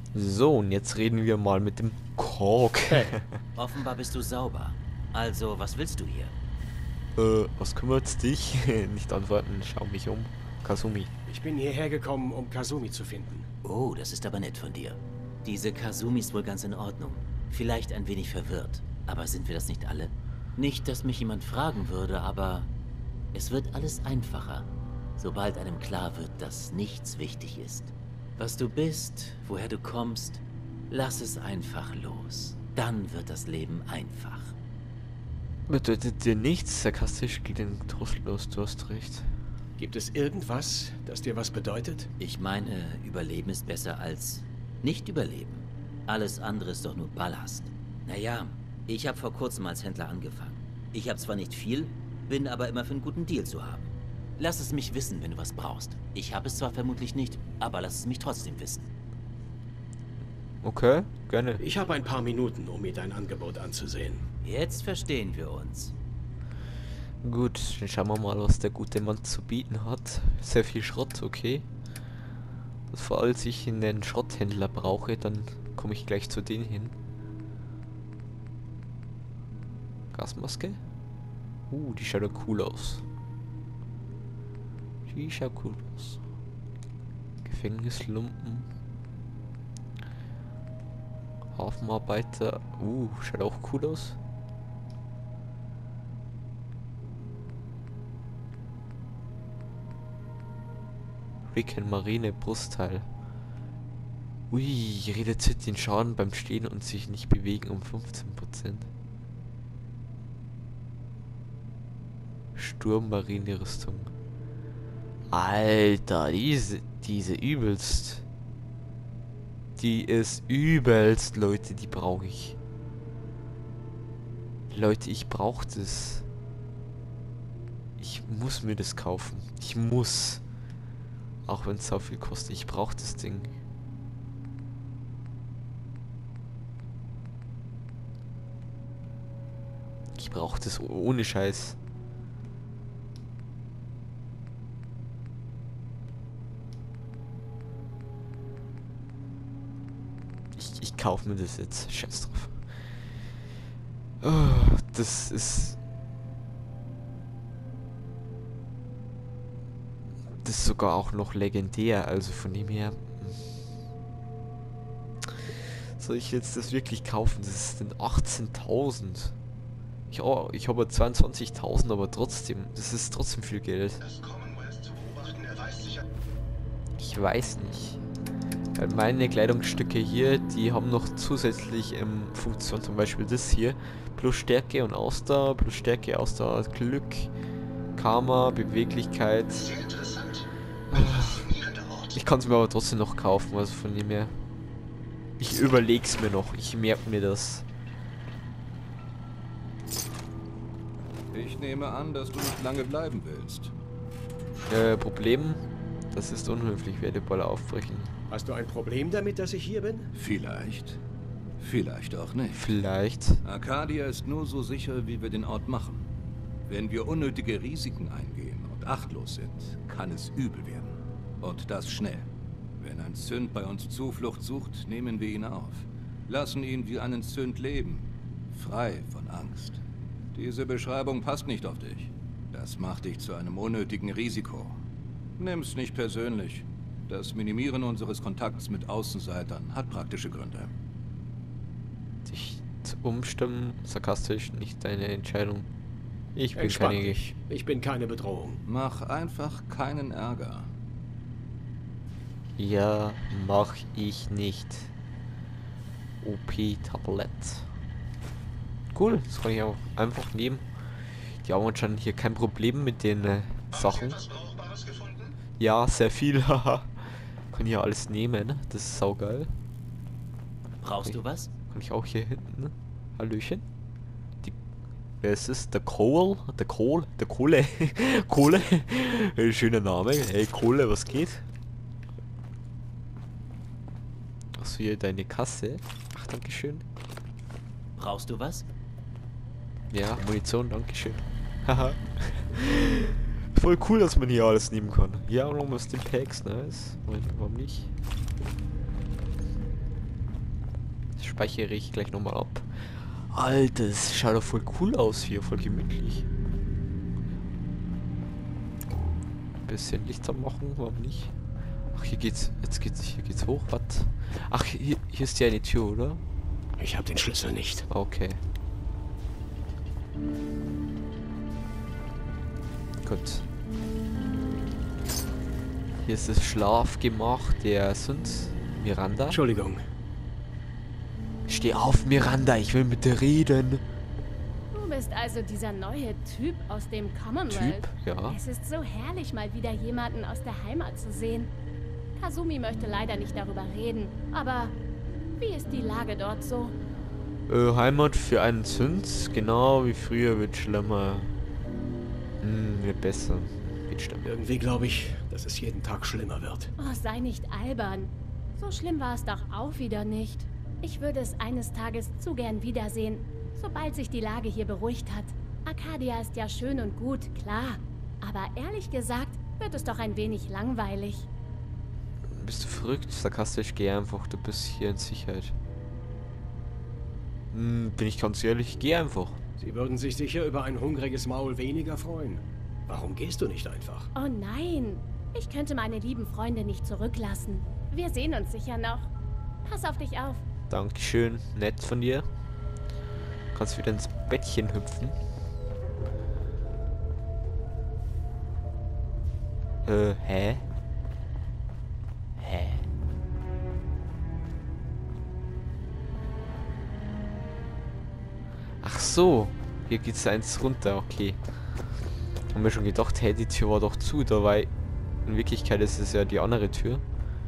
So, und jetzt reden wir mal mit dem Kork. Hey, offenbar bist du sauber. Also, was willst du hier? Was kümmert's dich? Nicht antworten, schau mich um. Kasumi. Ich bin hierher gekommen, um Kasumi zu finden. Oh, das ist aber nett von dir. Diese Kasumi ist wohl ganz in Ordnung. Vielleicht ein wenig verwirrt. Aber sind wir das nicht alle? Nicht, dass mich jemand fragen würde, aber es wird alles einfacher, sobald einem klar wird, dass nichts wichtig ist. Was du bist, woher du kommst, lass es einfach los. Dann wird das Leben einfach. Bedeutet dir nichts? Sarkastisch klingt trostlos, du hast recht. Gibt es irgendwas, das dir was bedeutet? Ich meine, Überleben ist besser als nicht überleben. Alles andere ist doch nur Ballast. Naja, ich habe vor kurzem als Händler angefangen. Ich habe zwar nicht viel, bin aber immer für einen guten Deal zu haben. Lass es mich wissen, wenn du was brauchst. Ich habe es zwar vermutlich nicht, aber lass es mich trotzdem wissen. Okay, gerne. Ich habe ein paar Minuten, um mir dein Angebot anzusehen. Jetzt verstehen wir uns. Gut, dann schauen wir mal, was der gute Mann zu bieten hat. Sehr viel Schrott, okay. Falls ich einen Schrotthändler brauche, dann komme ich gleich zu denen hin. Gasmaske? Die schaut ja cool aus. Die schaut cool aus. Gefängnislumpen. Hafenarbeiter. Schaut auch cool aus. Ricken Marine Brustteil. Reduziert den Schaden beim Stehen und sich nicht bewegen um 15%. Sturmmarine Rüstung. Alter, diese übelst. Die ist übelst, Leute, die brauche ich. Leute, ich brauche das. Ich muss mir das kaufen. Ich muss. Auch wenn es so viel kostet. Ich brauche das Ding. Ich brauche das ohne Scheiß. Ich kaufe mir das jetzt. Scheiß drauf. Das ist... Das ist sogar auch noch legendär, also von dem her... Soll ich jetzt das wirklich kaufen? Das sind 18.000. Ja, ich habe 22.000, aber trotzdem, das ist trotzdem viel Geld. Ich weiß nicht. Weil meine Kleidungsstücke hier, die haben noch zusätzlich Funktion, zum Beispiel das hier. Plus Stärke und Ausdauer, plus Stärke, Ausdauer, Glück, Karma, Beweglichkeit. Ich kann es mir aber trotzdem noch kaufen, also von dem her. Ich überleg's mir noch, ich merke mir das. Ich nehme an, dass du nicht lange bleiben willst. Problem? Das ist unhöflich, werde bald aufbrechen. Hast du ein Problem damit, dass ich hier bin? Vielleicht. Vielleicht auch nicht. Vielleicht. Arcadia ist nur so sicher, wie wir den Ort machen. Wenn wir unnötige Risiken eingehen und achtlos sind, kann es übel werden. Und das schnell. Wenn ein Sünd bei uns Zuflucht sucht, nehmen wir ihn auf. Lassen ihn wie einen Sünd leben. Frei von Angst. Diese Beschreibung passt nicht auf dich. Das macht dich zu einem unnötigen Risiko. Nimm's nicht persönlich. Das Minimieren unseres Kontakts mit Außenseitern hat praktische Gründe. Dich zu umstimmen, sarkastisch, nicht deine Entscheidung. Ich bin Entspann keine... dich. Ich bin keine Bedrohung. Mach einfach keinen Ärger. Ja, mach ich nicht. OP-Tablett. Cool, das kann ich auch einfach nehmen. Die haben anscheinend hier kein Problem mit den Sachen. Ja, sehr viel, haha. Kann hier alles nehmen, das ist saugeil. Brauchst du was? Kann ich auch hier hinten, ne? Hallöchen. Wer ist es? Der Cole? Der Kohle? Kohle? Schöner Name. Hey Kohle, was geht? Achso, hier deine Kasse. Ach, dankeschön. Brauchst du was? Ja, Munition, dankeschön. Haha. Voll cool, dass man hier alles nehmen kann. Ja, noch aus den Packs, nice. Moment, warum nicht? Das speichere ich gleich nochmal ab. Alter, das schaut doch voll cool aus hier, voll gemütlich. Bisschen Licht anmachen, warum nicht? Ach, hier geht's hoch, was? Ach, hier ist ja eine Tür, oder? Ich habe den Schlüssel nicht. Okay. Gut. Hier ist das Schlafgemach der Sund. Miranda. Entschuldigung. Steh auf, Miranda, ich will mit dir reden. Du bist also dieser neue Typ aus dem Commonwealth. Typ? Ja. Es ist so herrlich, mal wieder jemanden aus der Heimat zu sehen. Kasumi möchte leider nicht darüber reden, aber wie ist die Lage dort so? Heimat für einen Sünd, genau wie früher, wird schlimmer. Wird besser. Wird schlimmer. Irgendwie glaube ich, dass es jeden Tag schlimmer wird. Oh, sei nicht albern. So schlimm war es doch auch wieder nicht. Ich würde es eines Tages zu gern wiedersehen, sobald sich die Lage hier beruhigt hat. Arcadia ist ja schön und gut, klar. Aber ehrlich gesagt, wird es doch ein wenig langweilig. Bist du verrückt? Sarkastisch, geh einfach, du bist hier in Sicherheit. Bin ich ganz ehrlich, geh einfach. Sie würden sich sicher über ein hungriges Maul weniger freuen. Warum gehst du nicht einfach? Oh nein, ich könnte meine lieben Freunde nicht zurücklassen. Wir sehen uns sicher noch. Pass auf dich auf. Dankeschön, nett von dir. Kannst wieder ins Bettchen hüpfen. Hä? Hä? Ach so, hier geht's eins runter, okay. Haben wir schon gedacht, hey, die Tür war doch zu, dabei in Wirklichkeit ist es ja die andere Tür.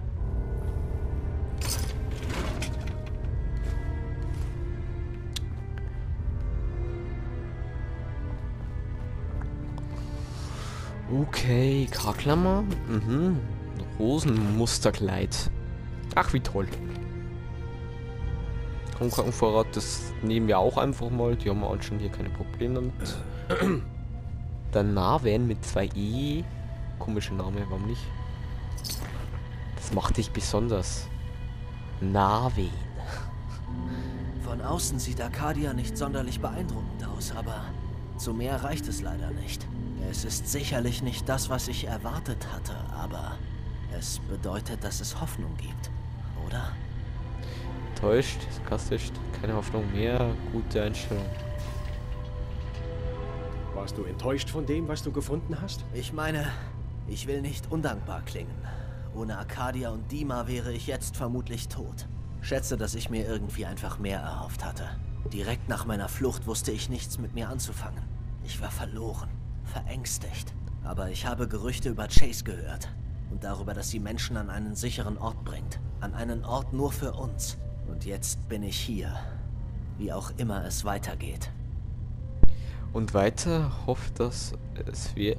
Okay, K-Klammer. Rosenmusterkleid. Ach, wie toll. Krankenvorrat, das nehmen wir auch einfach mal. Die haben wir schon hier keine Probleme damit. Dann Narven mit 2 E. Komischer Name, warum nicht? Das macht dich besonders. Narven. Von außen sieht Arcadia nicht sonderlich beeindruckend aus, aber zu mehr reicht es leider nicht. Es ist sicherlich nicht das, was ich erwartet hatte, aber es bedeutet, dass es Hoffnung gibt, oder? Täuscht, sarkastisch, keine Hoffnung mehr, gute Einstellung. Warst du enttäuscht von dem, was du gefunden hast? Ich meine, ich will nicht undankbar klingen. Ohne Arcadia und Dima wäre ich jetzt vermutlich tot. Schätze, dass ich mir irgendwie einfach mehr erhofft hatte. Direkt nach meiner Flucht wusste ich nichts mit mir anzufangen. Ich war verloren, verängstigt. Aber ich habe Gerüchte über Chase gehört. Und darüber, dass sie Menschen an einen sicheren Ort bringt. An einen Ort nur für uns. Und jetzt bin ich hier. Wie auch immer es weitergeht. Und weiter hofft, dass es wir...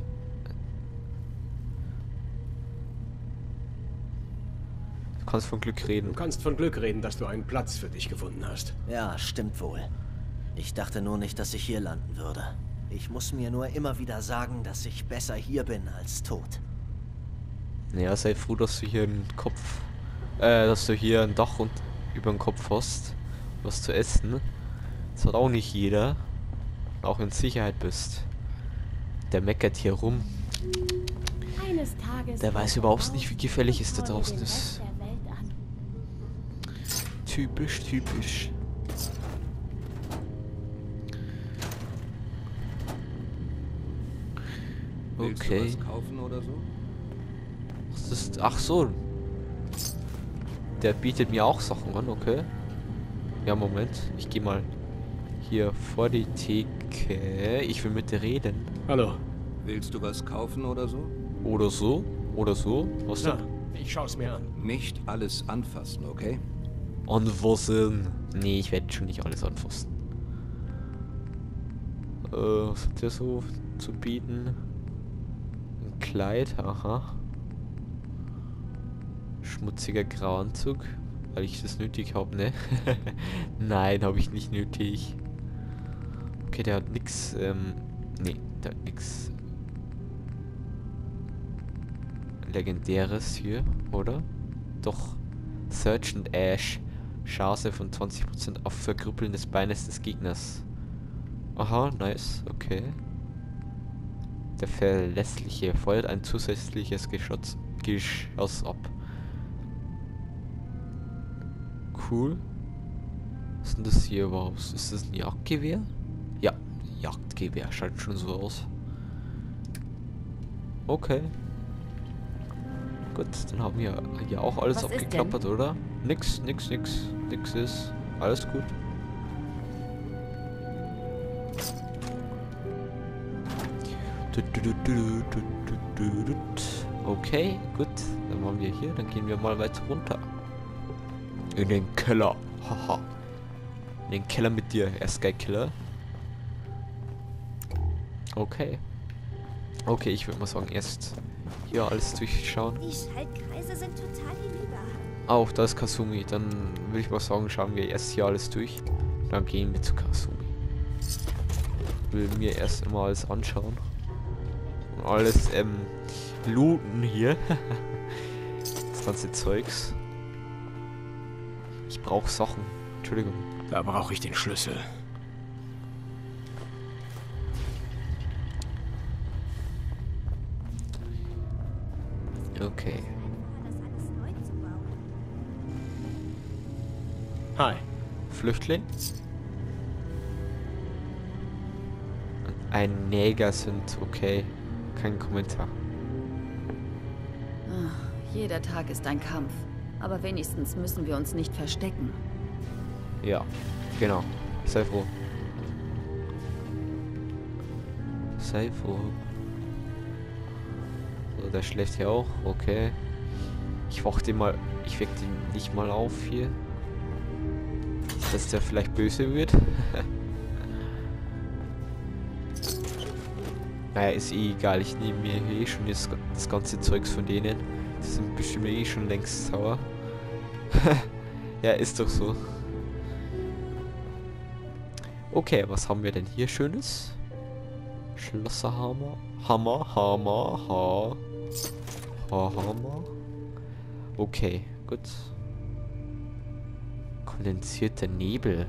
Du kannst von Glück reden. Du kannst von Glück reden, dass du einen Platz für dich gefunden hast. Ja, stimmt wohl. Ich dachte nur nicht, dass ich hier landen würde. Ich muss mir nur immer wieder sagen, dass ich besser hier bin als tot. Naja, sei froh, dass du hier einen Kopf... dass du hier ein Dach und über den Kopf hast. Was zu essen. Das hat auch nicht jeder. Auch in Sicherheit bist. Der meckert hier rum. Eines Tages Der weiß überhaupt nicht, wie gefährlich es da draußen ist. Typisch, typisch. Willst Okay. du was kaufen oder so? Das ist, ach so. Der bietet mir auch Sachen an, okay. Ja, Moment. Ich gehe mal hier vor die Theke. Ich will mit dir reden. Hallo. Willst du was kaufen oder so? Oder so. Oder so. Was Na, denn? ich schaue es mir an. Nicht alles anfassen, okay? Anfassen. Nee, ich werde schon nicht alles anfassen. Was hat der so zu bieten? Ein Kleid, aha. Schmutziger Grauanzug, weil ich das nötig habe, ne? Nein, habe ich nicht nötig. Okay, der hat nix, nee, der hat nix Legendäres hier, oder? Doch. Sergeant Ash. Chance von 20% auf Verkrüppeln des Beines des Gegners. Aha, nice, okay. Der Verlässliche feuert ein zusätzliches Geschoss ab. Cool. Was ist denn das hier überhaupt? Ist das ein Jagdgewehr? Ja, Jagdgewehr. Schaut schon so aus. Okay. Gut, dann haben wir hier auch alles abgeklappert, oder? Nix ist. Alles gut. Okay, gut. Dann waren wir hier. Dann gehen wir mal weiter runter. In den Keller. Haha. In den Keller mit dir, Sky Killer. Okay. Okay, ich würde mal sagen, erst hier alles durchschauen. Die Schaltkreise sind total hinüber. Auch da ist Kasumi. Dann würde ich mal sagen, schauen wir erst hier alles durch. Dann gehen wir zu Kasumi. Ich will mir erst immer alles anschauen. Und alles looten hier. Das ganze Zeugs. Ich brauche Sachen. Entschuldigung. Da brauche ich den Schlüssel. Okay. Das alles neu zu bauen. Hi. Flüchtling? Ein Neger sind okay. Kein Kommentar. Jeder Tag ist ein Kampf. Aber wenigstens müssen wir uns nicht verstecken. Ja, genau. Sei froh. Sei froh. So, der schläft hier auch. Okay. Ich weck den nicht mal auf hier. Dass der vielleicht böse wird. Naja, ist eh egal. Ich nehme mir eh schon das ganze Zeugs von denen. Die sind bestimmt eh schon längst sauer. Ja, ist doch so. Okay, was haben wir denn hier Schönes? Schlosserhammer. Hammer. Okay, gut. Kondensierter Nebel.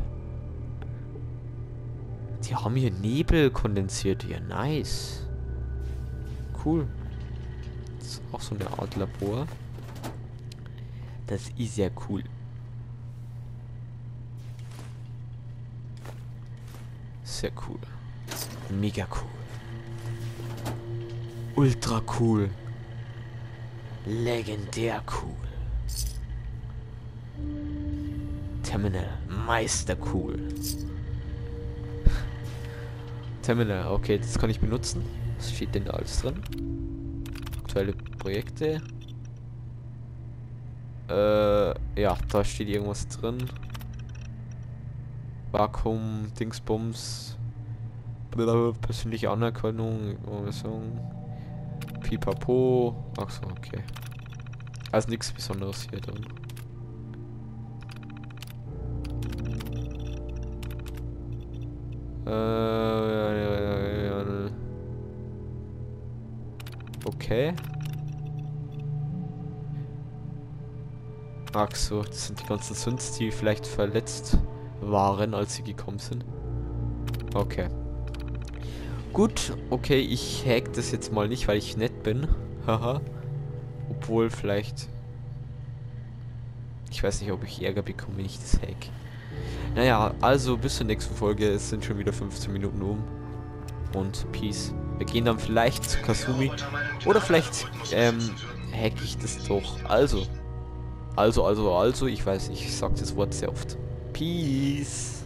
Die haben hier Nebel kondensiert hier. Nice. Cool. Das ist auch so eine Art Labor. Das ist ja cool. Sehr cool. Mega cool. Ultra cool. Legendär cool. Terminal. Meister cool. Terminal. Okay, das kann ich benutzen. Was steht denn da alles drin? Aktuelle Projekte. Ja, da steht irgendwas drin. Vakuum, Dingsbums. Blablabla, persönliche Anerkennung, Pipapo. Achso, okay. Also nichts Besonderes hier drin. Okay. Ach so, das sind die ganzen Synths, die vielleicht verletzt waren, als sie gekommen sind. Okay. Gut, okay, ich hack das jetzt mal nicht, weil ich nett bin. Haha. Obwohl vielleicht... Ich weiß nicht, ob ich Ärger bekomme, wenn ich das hack. Naja, also bis zur nächsten Folge. Es sind schon wieder 15 Minuten um. Und Peace. Wir gehen dann vielleicht zu Kasumi. Oder vielleicht hack ich das doch. Also, ich weiß nicht, ich sag das Wort sehr oft. Peace.